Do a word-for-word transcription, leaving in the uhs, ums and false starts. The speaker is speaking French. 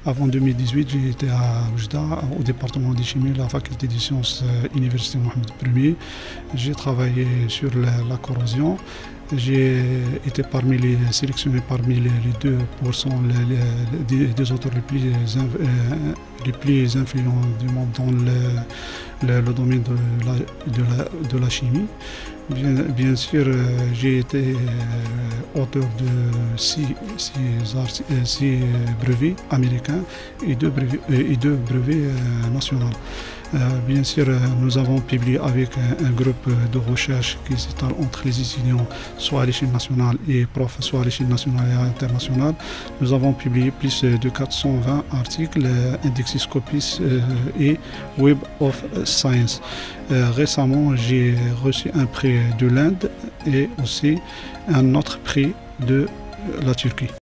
Avant deux mille dix-huit, j'ai été à Oujda, au département de chimie, la faculté des sciences, euh, Université Mohamed Ier. J'ai travaillé sur la, la corrosion. J'ai été parmi les sélectionné parmi les, les deux pour cent les, les, des, des auteurs les plus, euh, les plus influents du monde dans le, le, le domaine de la, de la, de la chimie. Bien, bien sûr, euh, j'ai été euh, auteur de six, six, arts, euh, six brevets américains et deux brevets, euh, et deux brevets euh, nationaux. Euh, bien sûr, euh, nous avons publié avec un, un groupe de recherche qui s'étale entre les étudiants, soit à l'échelle nationale et profs, soit à l'échelle nationale et internationale. Nous avons publié plus de quatre cent vingt articles, euh, Indexiscopis euh, et Web of Science. Euh, récemment, j'ai reçu un prix de l'Inde et aussi un autre prix de la Turquie.